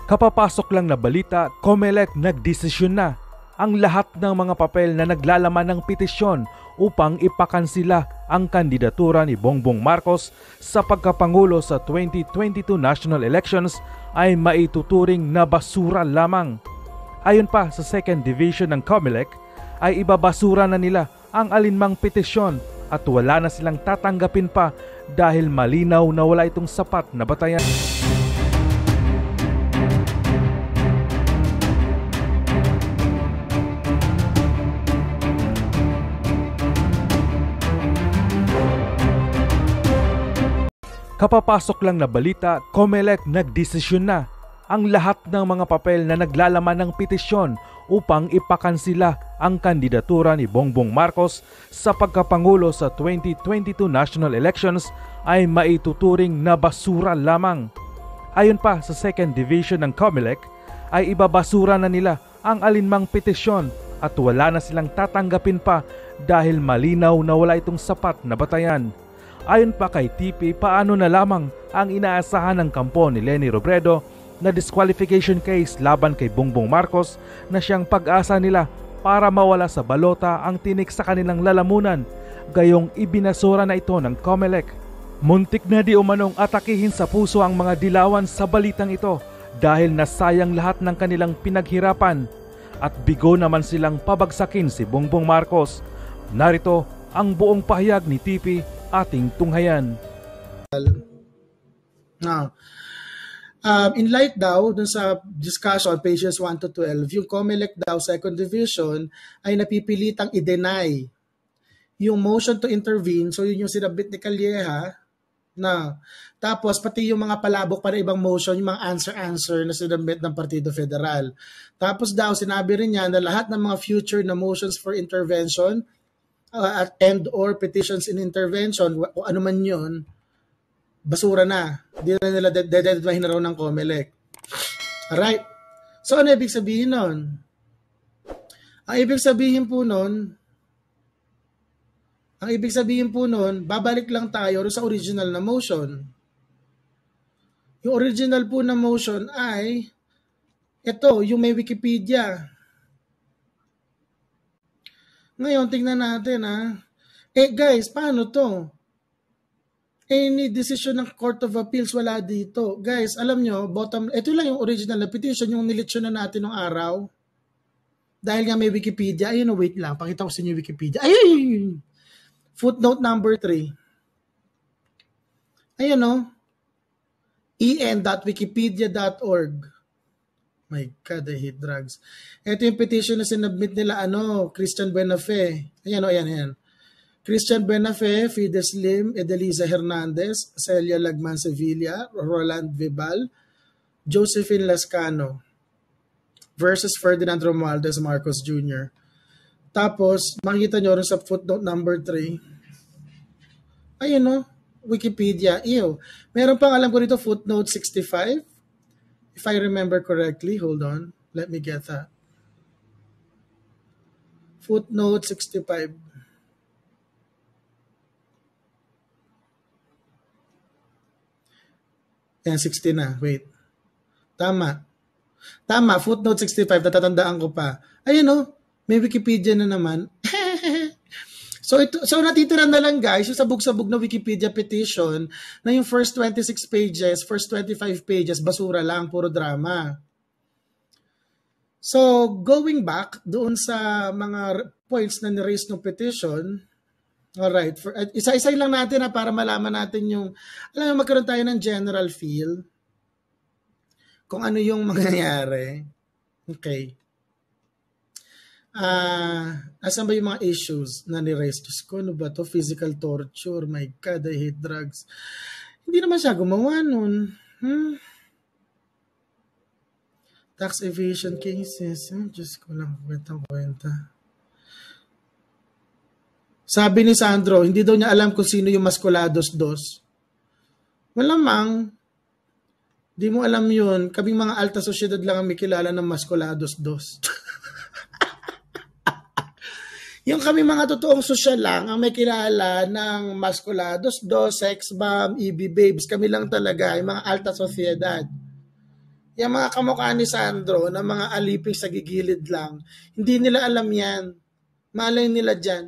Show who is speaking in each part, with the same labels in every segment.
Speaker 1: Kapapasok lang na balita, Comelec nagdesisyon na ang lahat ng mga papel na naglalaman ng petisyon upang ipakansila ang kandidatura ni Bongbong Marcos sa pagkapangulo sa 2022 national elections ay maituturing na basura lamang. Ayon pa sa second division ng Comelec, ay ibabasura na nila ang alinmang petisyon at wala na silang tatanggapin pa dahil malinaw na wala itong sapat na batayan. Kapapasok lang na balita, Comelec nagdesisyon na ang lahat ng mga papel na naglalaman ng petisyon upang ipakansila ang kandidatura ni Bongbong Marcos sa pagkapangulo sa 2022 national elections ay maituturing na basura lamang. Ayon pa sa second division ng Comelec, ay ibabasura na nila ang alinmang petisyon at wala na silang tatanggapin pa dahil malinaw na wala itong sapat na batayan. Ayon pa kay TP, paano na lamang ang inaasahan ng kampo ni Leni Robredo na disqualification case laban kay Bongbong Marcos na siyang pag-asa nila para mawala sa balota ang tinik sa kanilang lalamunan, gayong ibinasura na ito ng Comelec. Muntik na di umanong atakihin sa puso ang mga dilawan sa balitang ito dahil nasayang lahat ng kanilang pinaghirapan at bigo naman silang pabagsakin si Bongbong Marcos. Narito ang buong pahayag ni TP, ating tunghayan.
Speaker 2: Now, in light daw dun sa discussion pages 1 to 12, yung Comelec daw second division ay napipilitang i-deny yung motion to intervene. So yun yung sinabit ni Calleja na tapos pati yung mga palabok para ibang motion, yung mga answer na sinabit ng Partido Federal. Tapos daw sinabi rin niya na lahat ng mga future na motions for intervention and or petitions in intervention, o ano man yun, basura na. Hindi na nila deadline na raw ng Comelec. Alright. So ano ibig sabihin nun? Ang ibig sabihin po nun, babalik lang tayo sa original na motion. Yung original po na motion ay ito, yung may Wikipedia. Ngayon, tingnan natin guys, paano to? Any decision ng Court of Appeals, wala dito. Guys, alam nyo, ito lang yung original na petition, yung nilitsyon na natin ng araw. Dahil nga may Wikipedia. Ayun, wait lang, pakita ko sa inyo yung Wikipedia. Ayun! Footnote number 3. Ayun en.wikipedia.org. My God, I hate drugs. Ito yung petition na sinabmit nila, Christian Buenafe. Ayan. Christian Buenafe, Fides Lim, Edelisa Hernandez, Celia Lagman Sevilla, Roland Vibal, Josephine Lascano versus Ferdinand Romualdez Marcos Jr. Tapos, makikita nyo rin sa footnote number 3. Ayun Wikipedia. Meron pang alam ko dito footnote 65. If I remember correctly, hold on. Let me get that. Footnote 65. Yan, 60 na. Wait. Tama. Footnote 65. Natatandaan ko pa. Ayun may Wikipedia na naman. So natitira na lang guys, yung sabog-sabog na Wikipedia petition na yung first 26 pages, first 25 pages, basura lang, puro drama. So going back doon sa mga points na ni-raise ng petition, alright, isa-isa lang natin para malaman natin magkaroon tayo ng general feel kung ano yung mangyayari. Okay. Asan ba yung mga issues na ni-raise? Diyos ko, ano ba to? Physical torture. My God, I hate drugs. Hindi naman siya gumawa nun. Tax evasion cases. Diyos ko lang, kwenta. Sabi ni Sandro, hindi daw niya alam kung sino yung Mascolados Dos. Malamang, di mo alam yun. Kaming mga alta sosyedad lang ang may kilala ng Mascolados Dos. Yung kami mga totoong sosyal lang ang may kilala ng Mascolados Dos, Sex Bomb, EB Babes. Kami lang talaga, yung mga alta sosyedad. Yung mga kamukha ni Sandro na mga aliping sa gigilid lang, hindi nila alam yan. Malay nila dyan.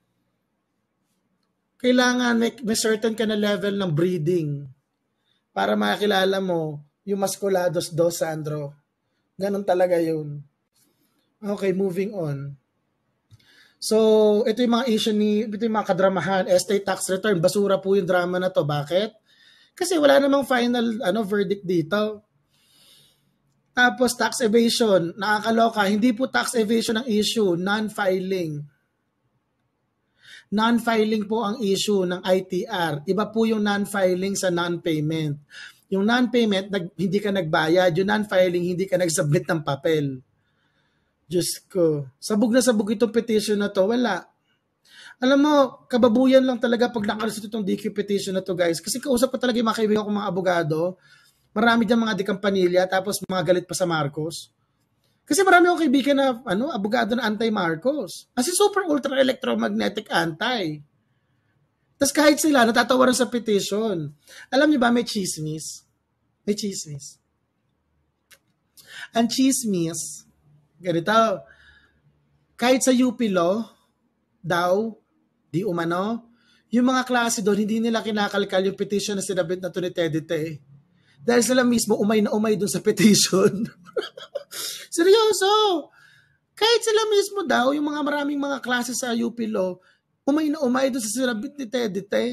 Speaker 2: Kailangan may certain ka na level ng breeding para makilala mo yung Masculados dos, Sandro. Ganon talaga yun. Okay, moving on. So, ito yung mga issue ito yung mga kadramahan, estate tax return, basura po yung drama na to. Bakit? Kasi wala namang final verdict dito. Tapos tax evasion, nakakaloka, hindi po tax evasion ang issue, non-filing. Non-filing po ang issue ng ITR. Iba po yung non-filing sa non-payment. Yung non-payment, hindi ka nagbayad. Yung non-filing, hindi ka nag-submit ng papel. Diyos ko. Sabog na sabog itong petition na to. Wala. Alam mo, kababuyan lang talaga pag nakalusot itong DQ petition na to, guys. Kasi kausap pa talaga yung mga kaibigan kong mga abogado. Marami dyan mga dekampanilya, tapos mga galit pa sa Marcos. Kasi marami akong kaibigan na abogado na anti-Marcos. Kasi super ultra electromagnetic anti. Tapos kahit sila, natatawaran sa petition. Alam niyo ba, may chismis? May chismis. Ang chismis, ganito, kahit sa UP Law, daw, di umano, yung mga klase doon, hindi nila kinakalkal yung petition na sinabit na to ni Tedite. Dahil sila mismo umay na umay doon sa petition. Seryoso! Kahit sila mismo daw, yung mga maraming mga klase sa UP Law, umay na umay doon sa sinabit ni Tedite.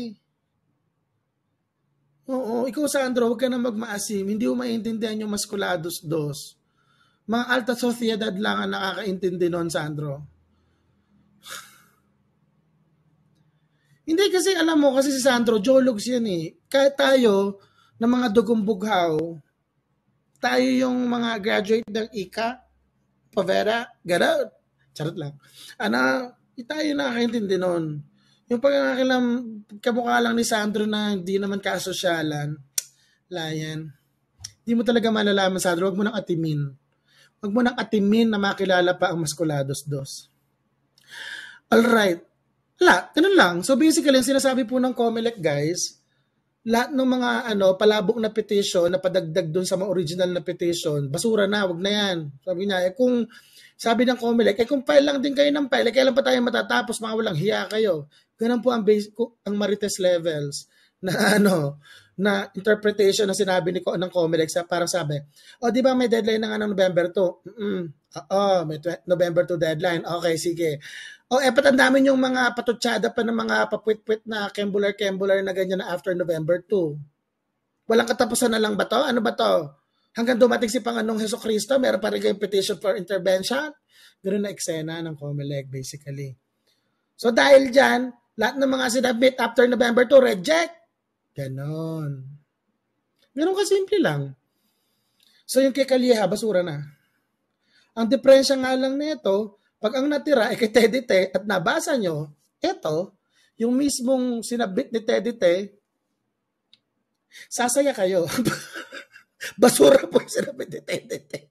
Speaker 2: Oo, ikaw Sandro, huwag ka na magmaasim. Hindi mo maintindihan yung Masculados dos. Mga alta sociedad lang ang nakakaintindi noon, Sandro. Hindi kasi alam mo, kasi si Sandro, jologs yan eh. Kahit tayo, ng mga dugong bughaw, tayo yung mga graduate ng ICA, Pavera, gano'n. Charot lang. Tayo nakakaintindi noon. Yung pagkakakilam, kamukha lang ni Sandro na hindi naman kaasosyalan, layan. Hindi mo talaga malalaman, Sandro. Huwag mo nang atimin. Huwag mo nang atimin na makilala pa ang Masculados dos. Alright. Ganun lang. So basically, ang sinasabi po ng Comelec, guys, lahat ng mga palabok na petition na padagdag doon sa mga original na petition, basura na, wag na yan. Sabi niya, kung sabi ng Comelec, kung file lang din kayo ng file, kailan pa tayo matatapos, mga walang hiya kayo. Ganun po ang Marites levels na na interpretation na sinabi ng Comelec para sabi, di ba may deadline ng November 2? May November 2 deadline. Okay, sige. Patandaan yung mga patutsada pa ng mga papwit-pwit na kembular na ganyan na after November 2. Walang katapusan na lang ba to? Ano ba to? Hanggang dumating si Panginoong Hesus Kristo, meron pa rin kayong petition for intervention? Ganun na eksena ng Comelec, basically. So dahil dyan, lahat ng mga sinabit after November 2, reject. Ganon. Ganun kasimple lang. So yung kay Kalyeha, basura na. Ang diferensya nga lang nito, pag ang natira ay kay Tedite at nabasa nyo, eto, yung mismong sinabit ni Tedite, sasaya kayo. Basura po yung sinabit ni Tedite.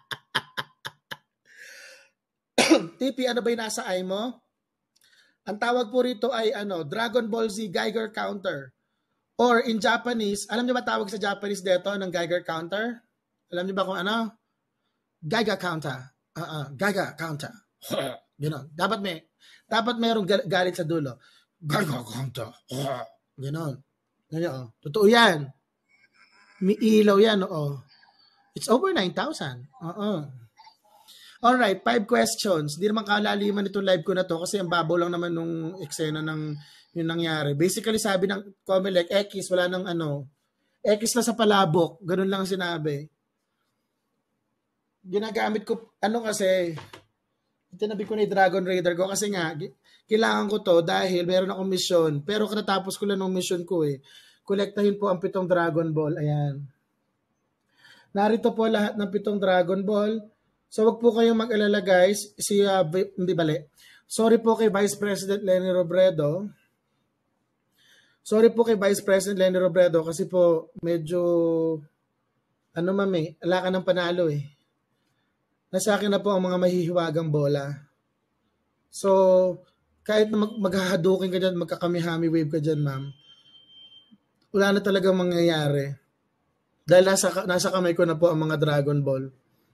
Speaker 2: TP, ano ba yung nasa eye mo? Ang tawag po rito ay Dragon Ball Z Geiger Counter. Or in Japanese, alam niyo ba tawag sa Japanese dito ng Geiger Counter? Alam niyo ba kung ano? Geiger Counter. Geiger Counter. Ganon. Dapat mayroong galit sa dulo. Geiger Counter. Ganon. Ganyan, Totoo yan. May ilaw yan, It's over 9,000. Alright, 5 questions. Di naman kalaliman itong live ko na to kasi ang babaw lang naman nung eksena ng yung nangyari. Basically, sabi ng Comelec, X, wala nang X na sa palabok. Ganun lang sinabi. Ginagamit ko, kasi, tinabi ko na yung Dragon Raider ko kasi nga, kailangan ko to dahil meron akong mission. Pero katapos ko lang ng mission ko kolektahin po ang 7 Dragon Ball. Ayan. Narito po lahat ng 7 Dragon Ball. So wag po kayong mag-alala guys. Hindi bali. Sorry po kay Vice President Leni Robredo. Kasi po medyo ala ka ng panalo Nasa akin na po ang mga mahihiwagang bola. So, kahit na maghahadukin ka dyan, magkakamihami wave ka dyan, ma'am, wala na talagang mangyayari. Dahil nasa kamay ko na po ang mga Dragon Ball.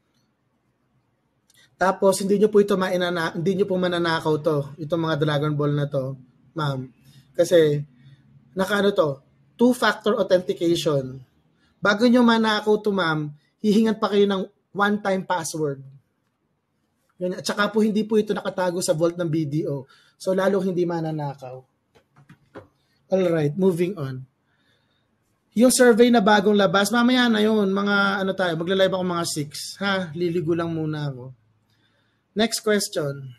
Speaker 2: Tapos, hindi nyo po mananakaw to, itong mga Dragon Ball na to, ma'am. Kasi, nakaano to, two-factor authentication. Bago nyo manakaw to, ma'am, hihingan pa kayo ng one-time password. At saka po, hindi po ito nakatago sa vault ng BDO. So, lalong hindi mananakaw. Alright, moving on. Yung survey na bagong labas, mamaya na yun, mga ano tayo, magla-live ako mga 6. Ha, liligo lang muna ako. Next question.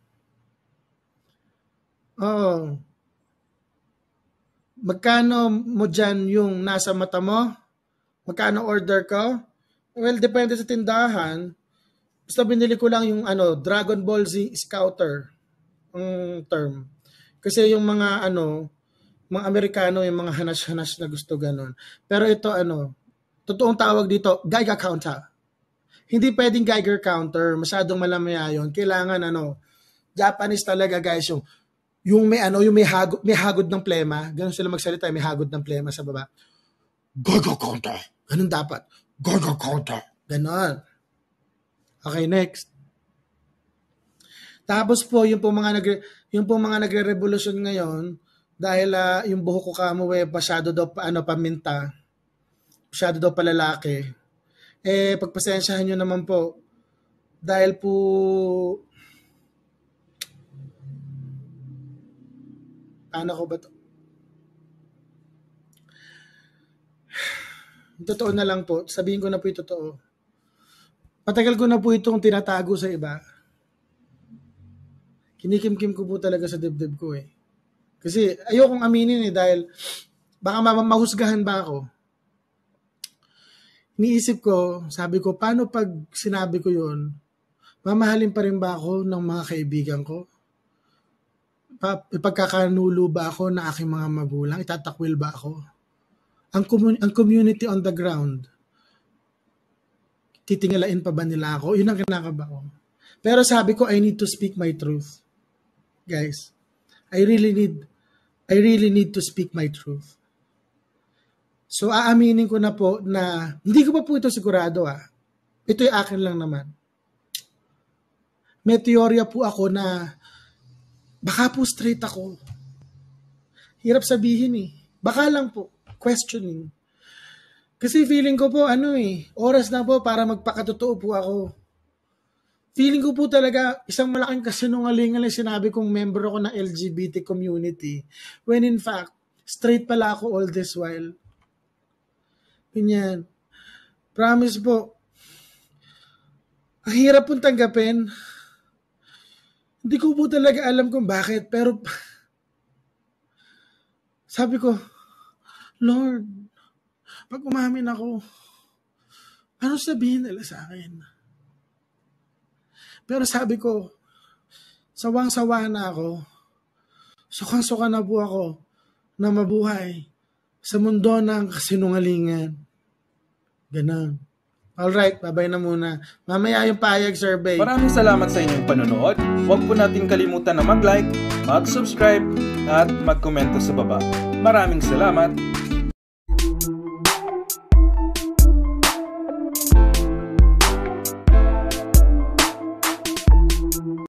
Speaker 2: Magkano mo dyan yung nasa mata mo? Magkano order ko? Well, depende sa tindahan. Basta binili ko lang yung Dragon Ball Z Scouter ang term. Kasi yung mga mga Amerikano, yung mga hanas-hanas na gusto ganun. Pero ito totoong tawag dito, Geiger counter. Hindi pwedeng Geiger counter, masyadong malamaya yun. Kailangan Japanese talaga guys, yung may hagod ng plema, ganun sila magsalita, may hagod ng plema sa baba. Geiger counter. Ganun dapat. Geiger counter. Ganun. Okay, next. Tapos po yung mga nagre-revolusyon ngayon dahil yung buhok ko kamuwi masyado daw paminta. Masyado daw palalaki. Pagpasensyahan nyo naman po dahil po paano ko ba to? Totoo na lang po. Sabihin ko na po yung totoo. Patagal ko na po itong tinatago sa iba. Kinikim-kim ko po talaga sa dibdib ko Kasi ayokong aminin dahil baka mahusgahan ba ako. Iniisip ko, sabi ko, paano pag sinabi ko yun, mamahalin pa rin ba ako ng mga kaibigan ko? Ipagkakanulo ba ako ng aking mga magulang? Itatakwil ba ako? Ang community on the ground, titingalain pa ba nila ako? Yun ang kinakaba ko. Pero sabi ko, I need to speak my truth. Guys, I really need to speak my truth. So, aaminin ko na po na, hindi ko pa po ito sigurado Ito yung akin lang naman. May teorya po ako na, baka po straight ako. Hirap sabihin Baka lang po, questioning. Kasi feeling ko po, oras na po para magpakatotoo po ako. Feeling ko po talaga, isang malaking kasinungalingan na sinabi kong member ako ng LGBT community. When in fact, straight pala ako all this while. Ganyan. Promise po. Ang hirap pong tanggapin. Hindi ko po talaga alam kung bakit. Pero, sabi ko, Lord, pag umamin ako, ano sabihin nila sa akin? Pero sabi ko, sawang-sawa na ako. Sukang-suka na po ako na mabuhay sa mundo ng kasinungalingan. Ganon. Alright, babay na muna. Mamaya yung pahayag survey.
Speaker 1: Maraming salamat sa inyong panonood. Huwag po natin kalimutan na mag-like, mag-subscribe, at mag-komento sa baba. Maraming salamat.